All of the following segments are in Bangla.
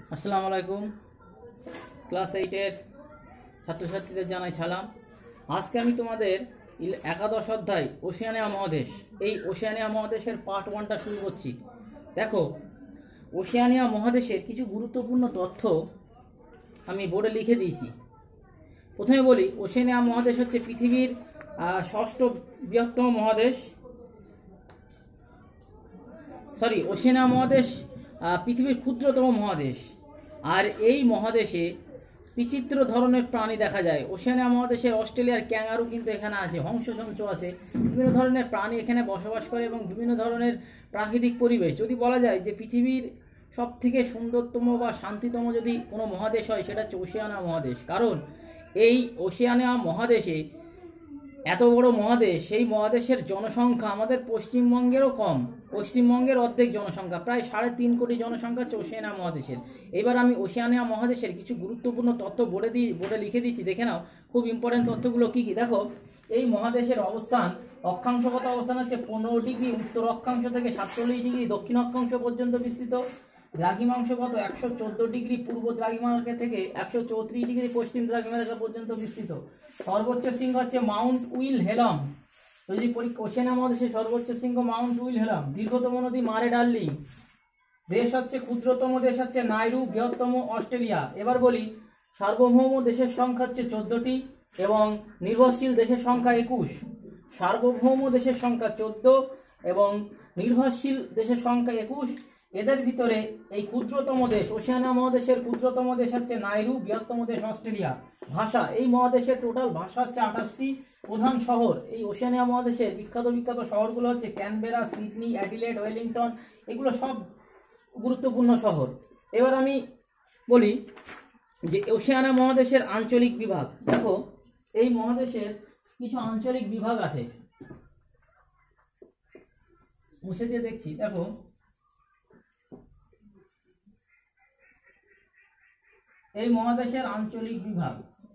আসসালামু আলাইকুম। ক্লাস 8-এর ছাত্রছাত্রীদের জানাই সালাম। আজকে আমি তোমাদের একাদশ অধ্যায় ওশেনিয়া মহাদেশ, এই ওশেনিয়া মহাদেশের পার্ট 1টা শুরু করছি। দেখো, ওশেনিয়া মহাদেশের কিছু গুরুত্বপূর্ণ তথ্য আমি বোর্ডে লিখে দিয়েছি। প্রথমে বলি, ওশেনিয়া মহাদেশ হচ্ছে পৃথিবীর ষষ্ঠ বৃহত্তম মহাদেশ। ওশেনিয়া মহাদেশ পৃথিবীর ক্ষুদ্রতম মহাদেশ, আর এই মহাদেশে বিচিত্র ধরনের প্রাণী দেখা যায়। ওশেনিয়া মহাদেশের অস্ট্রেলিয়ার ক্যাঙ্গারু কিন্তু এখানে আছে, হংসচঞ্চ আছে, বিভিন্ন ধরনের প্রাণী এখানে বসবাস করে এবং বিভিন্ন ধরনের প্রাকৃতিক পরিবেশ। যদি বলা যায় যে পৃথিবীর সব থেকে সুন্দরতম বা শান্তিতম যদি কোনো মহাদেশ হয়, সেটা হচ্ছে ওশেনিয়া মহাদেশ। কারণ এই ওশেনিয়া মহাদেশে, এত বড় মহাদেশ, সেই মহাদেশের জনসংখ্যা আমাদের পশ্চিমবঙ্গেরও কম। পশ্চিমবঙ্গের অর্ধেক জনসংখ্যা, প্রায় 3.5 কোটি জনসংখ্যা হচ্ছে ওশেনিয়া মহাদেশের। এবার আমি ওশেনিয়া মহাদেশের কিছু গুরুত্বপূর্ণ তথ্য বোর্ডে লিখে দিচ্ছি, দেখে নাও খুব ইম্পর্টেন্ট তথ্যগুলো কী কী। দেখো, এই মহাদেশের অবস্থান, অক্ষাংশগত অবস্থান হচ্ছে 15 ডিগ্রি উত্তর অক্ষাংশ থেকে 47 ডিগ্রি দক্ষিণ অক্ষাংশ পর্যন্ত বিস্তৃত। দ্রাঘিমাংশগত 114 ডিগ্রি পূর্ব দ্রাঘিমারেখা থেকে 134 ডিগ্রি পশ্চিম দ্রাঘিমারেখা পর্যন্ত বিস্তৃত। সর্বোচ্চ শৃঙ্গ হচ্ছে মাউন্ট উইলহেলম। যদি ওশেনিয়া মহাদেশের সর্বোচ্চ শৃঙ্গ মাউন্ট উইলহেলম। দীর্ঘতম নদী মারে ডার্লিং। দেশ হচ্ছে, ক্ষুদ্রতম দেশ হচ্ছে নাইরু, বৃহত্তম অস্ট্রেলিয়া। এবার বলি, সার্বভৌম দেশের সংখ্যা হচ্ছে 14টি এবং নির্ভরশীল দেশের সংখ্যা 21। সার্বভৌম দেশের সংখ্যা 14 এবং নির্ভরশীল দেশের সংখ্যা 21। এদের ভিতরে এই ক্ষুদ্রতম দেশ, ওশেনিয়া মহাদেশের ক্ষুদ্রতম দেশ হচ্ছে নাইরু, বৃহত্তম দেশ অস্ট্রেলিয়া। ভাষা, এই মহাদেশের টোটাল ভাষা হচ্ছে 28টি। প্রধান শহর, এই ওশেনিয়া মহাদেশের বিখ্যাত শহরগুলো হচ্ছে ক্যানবেরা, সিডনি, অ্যাডিলেড, ওয়েলিংটন, এগুলো সব গুরুত্বপূর্ণ শহর। এবার আমি বলি যে ওশেনিয়া মহাদেশের আঞ্চলিক বিভাগ। দেখো, এই মহাদেশের কিছু আঞ্চলিক বিভাগ আছে, মুছে দিয়ে দেখছি। দেখো, এই মহাদেশের আঞ্চলিক বিভাগ,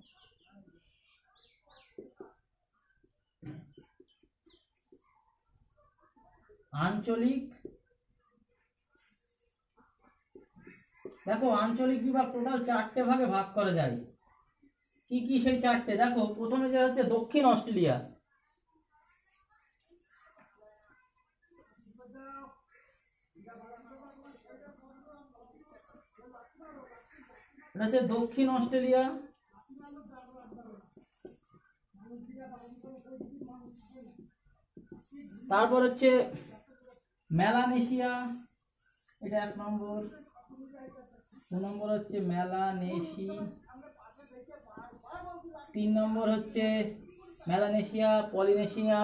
দেখো আঞ্চলিক বিভাগ টোটাল 4টে ভাগে ভাগ করা যায়। কি কি সেই 4টে? দেখো, প্রথমে যে হচ্ছে দক্ষিণ অস্ট্রেলিয়া। এটা হচ্ছে দক্ষিণ অস্ট্রেলিয়া। তারপর হচ্ছে মেলানেশিয়া, এটা 1 নম্বর। 2 নম্বর হচ্ছে মেলানেশি। 3 নম্বর হচ্ছে মেলানেশিয়া, পলিনেশিয়া,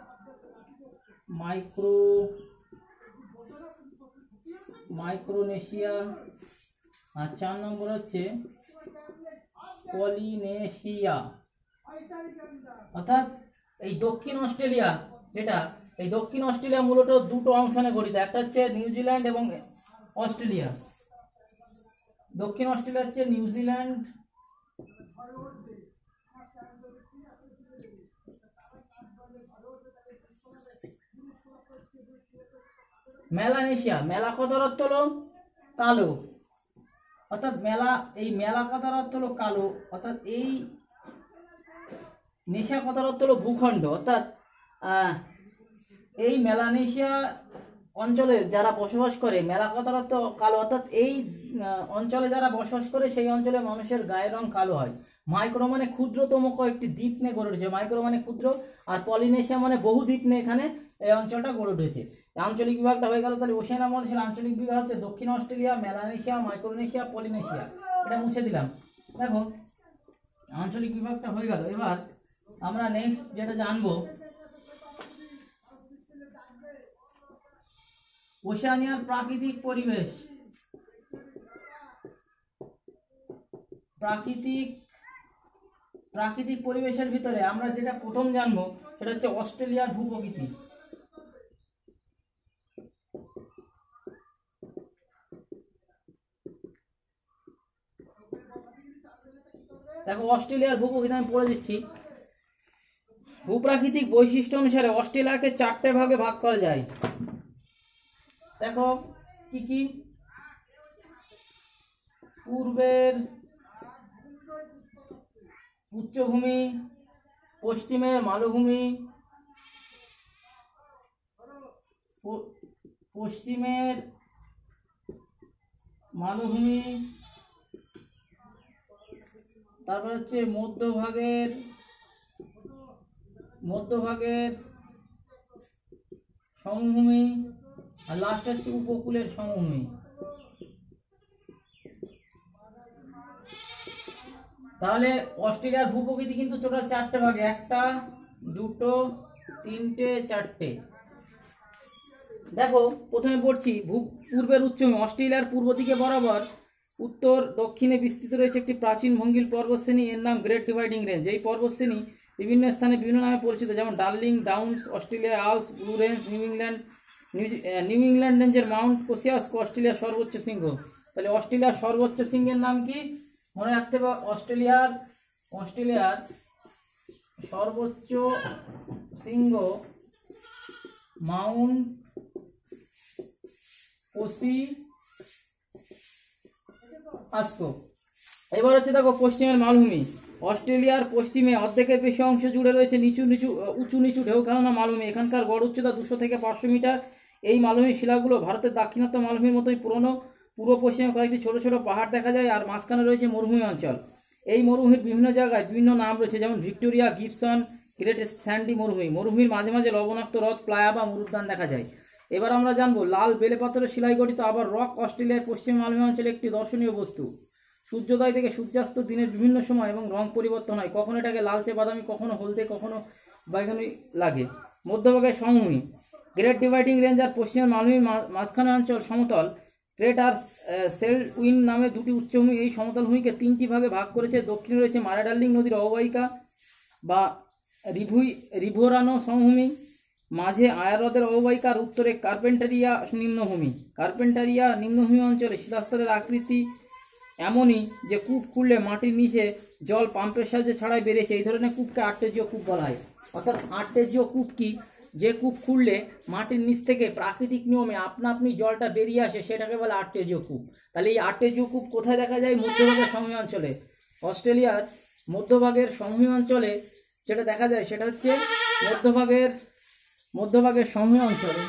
মাইক্রোনেশিয়া, আর 4 নম্বর হচ্ছে পলিনেশিয়া। অর্থাৎ এই দক্ষিণ অস্ট্রেলিয়া, এই দক্ষিণ অস্ট্রেলিয়া মূলত 2টো অংশ নিয়ে গঠিত। একটা হচ্ছে নিউজিল্যান্ড এবং অস্ট্রেলিয়া। দক্ষিণ অস্ট্রেলিয়া হচ্ছে নিউজিল্যান্ড মেলানেশিয়া। মেলা কথার অর্থ হলো কালো, অর্থাৎ মেলা কথার অর্থ হলো কালো, অর্থাৎ এই নেশা কথার অর্থ হলো ভূখণ্ড। অর্থাৎ এই মেলানেশিয়া অঞ্চলে যারা বসবাস করে, মেলা কথার অর্থ কালো, অর্থাৎ এই অঞ্চলে যারা বসবাস করে সেই অঞ্চলে মানুষের গায়ের রং কালো হয়। মাইক্রো মানে ক্ষুদ্রতম কয়েকটি দ্বীপ নিয়ে গড়ে উঠেছে, মাইক্রো মানে ক্ষুদ্র, আর পলিনেশিয়া মানে বহু দ্বীপ নিয়ে এখানে এই অঞ্চলটা গড়ে উঠেছে। আঞ্চলিক বিভাগটা হয়ে গেল। তাহলে ওশেনিয়া মহাদেশের আঞ্চলিক বিভাগ হচ্ছে দক্ষিণ অস্ট্রেলিয়া, মেলানেশিয়া, মাইক্রোনেশিয়া, পলিনেশিয়া। এটা মুছে দিলাম। দেখো, আঞ্চলিক বিভাগটা হয়ে গেল। এবার আমরা নেক্সট যেটা জানবো, ওশেনিয়ার প্রাকৃতিক পরিবেশ। প্রাকৃতিক পরিবেশের ভিতরে আমরা যেটা প্রথম জানবো সেটা হচ্ছে অস্ট্রেলিয়ার ভূপ্রকৃতি। দেখো, অস্ট্রেলিয়ার ভূপ্রকৃতি আমি পড়ে দিচ্ছি। ভূপ্রাকৃতিক বৈশিষ্ট্য অনুসারে অস্ট্রেলিয়াকে 4টে ভাগে ভাগ করা যায়। দেখো কি কি? পূর্বের উচ্চভূমি, পশ্চিমে মালভূমি, পশ্চিমের মালভূমি, তারপর হচ্ছে মধ্যভাগের সমভূমি, আর লাস্ট হচ্ছে উপকূলের সমভূমি। তাহলে অস্ট্রেলিয়ার ভূপ্রকৃতি কিন্তু টোটাল 4টে ভাগে, 1টা 2টো 3টে 4টে। দেখো প্রথমে পড়ছি পূর্বের উচ্চভূমি। অস্ট্রেলিয়ার পূর্ব দিকে বরাবর উত্তর দক্ষিণে বিস্তৃত রয়েছে একটি প্রাচীন ভঙ্গিল পর্বতশ্রেণী, এর নাম গ্রেট ডিভাইডিং রেঞ্জ। এই পর্বতশ্রেণী বিভিন্ন স্থানে বিভিন্ন নামে পরিচিত, যেমন Darling Downs Australia, Alps blue range New England রেঞ্জের মাউন্ট কোসিয়াস অস্ট্রেলিয়ার সর্বোচ্চ শৃঙ্গ। তাহলে অস্ট্রেলিয়ার সর্বোচ্চ শৃঙ্গের নাম কি মনে রাখতে হবে? অস্ট্রেলিয়ার সর্বোচ্চ শৃঙ্গ মাউন্ট কোসিয়াস। এবার হচ্ছে দেখো পশ্চিমের মালভূমি। অস্ট্রেলিয়ার পশ্চিমে অর্ধেকের বেশি অংশ জুড়ে রয়েছে উঁচু নিচু ঢেউ খেলানো মালভূমি। এখানকার গড় উচ্চতা 200 থেকে 500 মিটার। এই মালভূমির শিলাগুলো ভারতের দাক্ষিণাত্য মালভূমির মতোই পুরনো। পূর্ব পশ্চিমে কয়েকটি ছোট ছোট পাহাড় দেখা যায়, আর মাঝখানে রয়েছে মরুভূমি অঞ্চল। এই মরুভূমির বিভিন্ন জায়গায় বিভিন্ন নাম রয়েছে, যেমন ভিক্টোরিয়া, গিবসন, গ্রেট স্যান্ডি মরুভূমি। মরুভূমির মাঝে মাঝে লবণাক্ত হ্রদ, প্লায়া বা মরুদ্যান দেখা যায়। এবার আমরা জানবো লাল বেলে পাথরের শিলায় গঠিত আবার রক অস্ট্রেলিয়ার পশ্চিম মালভূমি অঞ্চলে একটি দর্শনীয় বস্তু। সূর্যোদয় থেকে সূর্যাস্ত দিনের বিভিন্ন সময় এবং রং পরিবর্তন হয়, কখনো এটাকে লালচে বাদামি, কখনো হলদে, কখনো বাইগনি লাগে। মধ্যভাগে সমভূমি। গ্রেট ডিভাইডিং রেঞ্জ আর পশ্চিমের মালভূমির মাঝখানে অঞ্চল সমতল। গ্রেট আর সেলউইন নামে দুটি উচ্চভূমি এই সমতল ভূমিকে 3টি ভাগে ভাগ করেছে। দক্ষিণে রয়েছে মারা ডার্লিং নদীর অববাহিকা বা রিভোরানো সমভূমি, মাঝে আয়ার হ্রদের অববাহিকা, আর উত্তরে কার্পেন্টারিয়া নিম্নভূমি। কার্পেন্টারিয়া নিম্নভূমি অঞ্চলে শিলাস্তরের আকৃতি এমনই যে কূপ খুঁড়লে মাটির নিচে জল পাম্পের সাহায্যে ছাড়াই বেরিয়েছে। এই ধরনের কূপকে আর্টেজিও কূপ বলা হয়। অর্থাৎ আর্টেজিও কূপ কি? যে কূপ খুঁড়লে মাটির নিচ থেকে প্রাকৃতিক নিয়মে আপনা আপনি জলটা বেরিয়ে আসে, সেটাকে বলে আর্টেজিও কূপ। তাহলে এই আর্টেজিও কূপ কোথায় দেখা যায়? মধ্যভাগের সমভূমি অঞ্চলে। অস্ট্রেলিয়ার মধ্যভাগের সমভূমি অঞ্চলে যেটা দেখা যায় সেটা হচ্ছে মধ্যভাগের সমভূমি অঞ্চলে।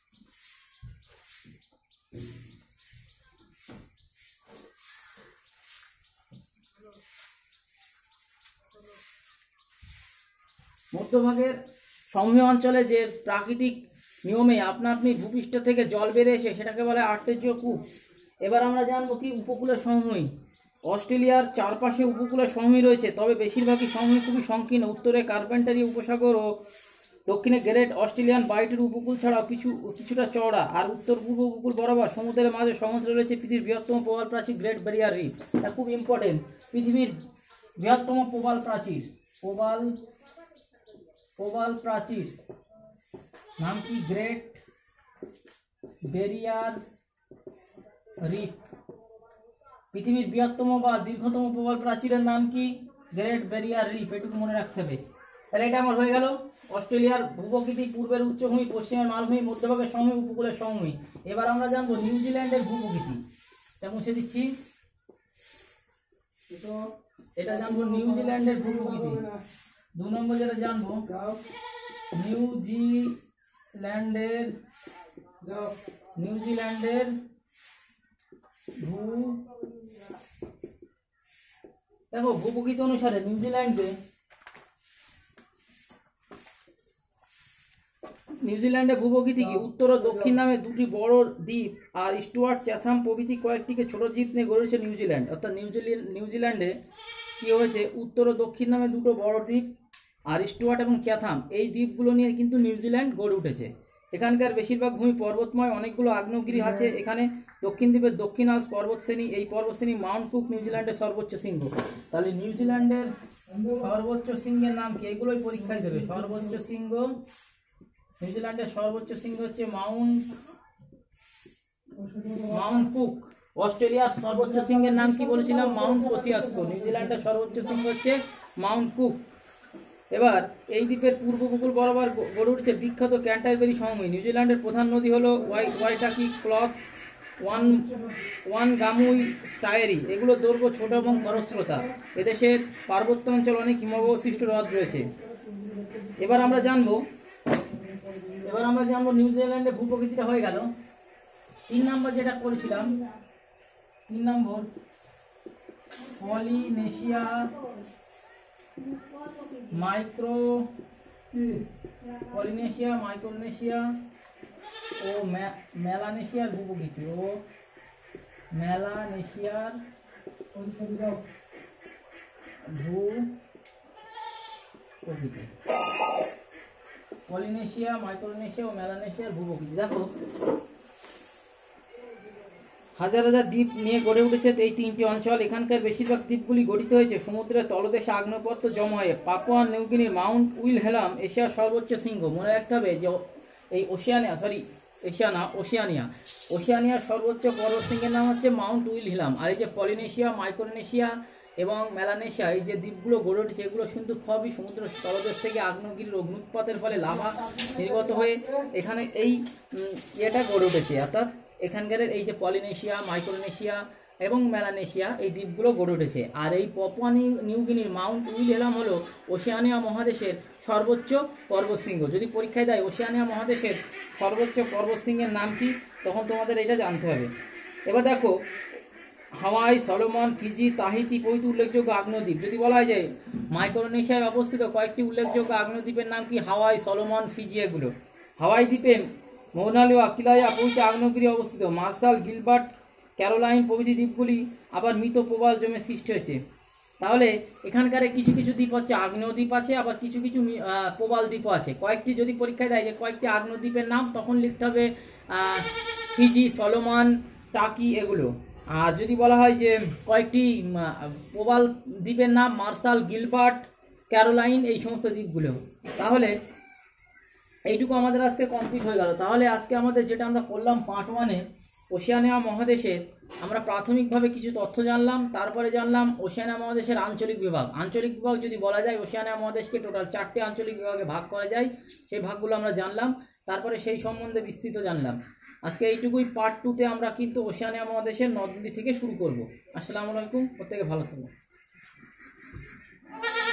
মধ্যভাগের সমভূমি অঞ্চলে যে প্রাকৃতিক নিয়মে আপনা আপনি ভূপৃষ্ঠ থেকে জল বেড়ে এসে সেটাকে বলে আর্টেজিও কূপ। এবার আমরা জানবো কি উপকূলের সমভূমি। অস্ট্রেলিয়ার চারপাশে উপকূলের সমভূমি রয়েছে, তবে বেশিরভাগই সমভূমি খুবই সংকীর্ণ। উত্তরে কার্পেন্টারি উপসাগর ও দক্ষিণে গ্রেট অস্ট্রেলিয়ান বাইটের উপকূল ছাড়াও কিছুটা চওড়া, আর উত্তর পূর্ব উপকূল বরাবর সমুদ্রের মাঝে সমুদ্রে রয়েছে পৃথিবীর বৃহত্তম প্রবাল প্রাচীর গ্রেট ব্যারিয়ার রিফ। এটা খুব ইম্পর্টেন্ট। পৃথিবীর বৃহত্তম প্রবাল প্রাচীর নাম কি? Great Barrier Reef. পৃথিবীর বৃহত্তম বা দীর্ঘতম প্রবাল প্রাচীরের নাম কি? Great Barrier Reef. এটুকু মনে রাখতে হবে। তাহলে এটা আমার হয়ে গেল অস্ট্রেলিয়ার ভূপ্রকৃতি। পূর্বের উচ্চভূমি, পশ্চিমের মালভূমি, মধ্যভাগের সমভূমি, উপকূলের সমভূমি। এবার আমরা জানবো নিউজিল্যান্ডের ভূপ্রকৃতি। এটা মুছে দিচ্ছি। এটা জানবো নিউজিল্যান্ডের ভূপ্রকৃতি। 2 নম্বর যেটা জানবো নিউজিল্যান্ডের দেখো ভূপ্রকৃতি অনুসারে নিউজিল্যান্ডে ভূপ্রকৃতি কি? উত্তর ও দক্ষিণ নামে দুটি বড় দ্বীপ আর স্টুয়ার্ট, চ্যাথাম প্রভৃতি কয়েকটিকে ছোট দ্বীপ নিয়ে গড়ে উঠেছে নিউজিল্যান্ড। অর্থাৎ নিউজিল্যান্ডে কি হয়েছে? উত্তর ও দক্ষিণ নামে দুটো বড় দ্বীপ আর স্টুয়ার্ট এবং চ্যাথাম, এই দ্বীপগুলো নিয়ে কিন্তু নিউজিল্যান্ড গড়ে উঠেছে। এখানকার বেশিরভাগ ভূমি পর্বতময়, অনেকগুলো আগ্নেয়গিরি আছে এখানে। দক্ষিণ দ্বীপের দক্ষিণ আলস পর্বতশ্রেণী, এই পর্বতশ্রেণী মাউন্ট কুক নিউজিল্যান্ডের সর্বোচ্চ শৃঙ্গ। তাহলে নিউজিল্যান্ডের সর্বোচ্চ শৃঙ্গের নাম কি? এগুলোই পরীক্ষায় দেবে। সর্বোচ্চ শৃঙ্গ, নিউজিল্যান্ডের সর্বোচ্চ শৃঙ্গ হচ্ছে মাউন্ট কুক। অস্ট্রেলিয়ার সর্বোচ্চ শৃঙ্গের নাম কি বলেছিলাম? Mount Kosciuszko. নিউজিল্যান্ডের সর্বোচ্চ শৃঙ্গ হচ্ছে মাউন্ট কুক। এবার এই দ্বীপের পূর্ব উপকূল বরাবর গড়ে উঠেছে বিখ্যাত ক্যান্টারবেরি সমভূমি। নিউজিল্যান্ডের প্রধান নদী হলো ওয়াইটাকি, ক্লথ, ওয়ান গামুই টায়েরি, এগুলো দৈর্ঘ্য ছোট এবং খরস্রোতা। এদেশের পার্বত্য অঞ্চল অনেক হিমবৈশিষ্ট্য হ্রদ রয়েছে। এবার আমরা জানবো নিউজিল্যান্ডের ভূপ্রকৃতিটা হয়ে গেল। 3 নম্বর যেটা করেছিলাম, 3 নম্বর পলিনেশিয়া, মাইক্রোনেশিয়া ও মেলানেশিয়ার ভূপ্রকৃতি পলিনেশিয়া, মাইক্রোনেশিয়া ও মেলানেশিয়ার ভূপ্রকৃতি। দেখো, হাজার হাজার দ্বীপ নিয়ে গড়ে উঠেছে এই 3টি অঞ্চল। এখানকার বেশিরভাগ দ্বীপগুলি গঠিত হয়েছে সমুদ্রের তলদেশে আগ্নেয়পদার্থ জমা হয়ে। পাপুয়া নিউগিনির মাউন্ট উইলহেলাম এশিয়ার সর্বোচ্চ শৃঙ্গ। মনে রাখতে হবে যে এই ওশিয়ানিয়ার সর্বোচ্চ পর্বতশৃঙ্গের নাম হচ্ছে মাউন্ট উইলহেলাম। আর এই যে পলিনেশিয়া, মাইক্রোনেশিয়া এবং মেলানেশিয়া, এই যে দ্বীপগুলো গড়ে উঠেছে, এগুলো কিন্তু সবই সমুদ্র তলদেশ থেকে আগ্নেয়গিরির অগ্নুৎপাতের ফলে লাভা নির্গত হয়ে এখানে এই ইয়েটা গড়ে উঠেছে। অর্থাৎ এখানকার এই যে পলিনেশিয়া, মাইক্রোনেশিয়া এবং মেলানেশিয়া, এই দ্বীপগুলো গড়ে উঠেছে। আর এই পাপুয়া নিউগিনির মাউন্ট উইলহেলাম হলো ওশেনিয়া মহাদেশের সর্বোচ্চ পর্বতশৃঙ্গ। যদি পরীক্ষায় দেয় ওশেনিয়া মহাদেশের সর্বোচ্চ পর্বতশৃঙ্গের নাম কি, তখন তোমাদের এটা জানতে হবে। এবার দেখো, হাওয়াই, সলোমন, ফিজি, তাহিতি প্রভৃতি উল্লেখযোগ্য আগ্নেয়দ্বীপ। যদি বলা হয় যে মাইক্রোনেশিয়ায় অবস্থিত কয়েকটি উল্লেখযোগ্য আগ্নেয়দ্বীপের নাম কি, হাওয়াই, সলোমন, ফিজি এগুলো। হাওয়াই দ্বীপে মৌনালিও, আকিলায়া প্রভৃতি আগ্নেয়গিরি অবস্থিত। মার্শাল, গিলবার্ট, ক্যারোলাইন প্রভৃতি দ্বীপগুলি আবার মৃত প্রবাল জমে সৃষ্টি হয়েছে। তাহলে এখানকার কিছু কিছু দ্বীপ হচ্ছে আগ্নেয়দ্বীপ আছে, আবার কিছু কিছু প্রবাল দ্বীপও আছে। কয়েকটি যদি পরীক্ষায় দেয় যে কয়েকটি আগ্নেয়দ্বীপের নাম, তখন লিখতে হবে ফিজি, সলোমন, টাকি এগুলো। আর যদি বলা হয় যে কয়েকটি প্রবাল দ্বীপের নাম, মার্শাল, গিলবার্ট, ক্যারোলাইন, এই সমস্ত দ্বীপগুলো। তাহলে এইটুকু আমাদের আজকে কমপ্লিট হয়ে গেল। তাহলে আজকে আমাদের যেটা আমরা করলাম পার্ট 1-এ ওশেনিয়া মহাদেশের আমরা প্রাথমিকভাবে কিছু তথ্য জানলাম। তারপরে জানলাম ওশেনিয়া মহাদেশের আঞ্চলিক বিভাগ। আঞ্চলিক বিভাগ যদি বলা যায়, ওশেনিয়া মহাদেশকে টোটাল 4টে আঞ্চলিক বিভাগে ভাগ করা যায়, সেই ভাগগুলো আমরা জানলাম। তারপরে সেই সম্বন্ধে বিস্তৃত জানলাম। আজকে এইটুকুই। পার্ট 2-তে আমরা কিন্তু ওশেনিয়া মহাদেশের নদ নদী থেকে শুরু করব। আসসালামু আলাইকুম, প্রত্যেকে ভালো থাকবেন।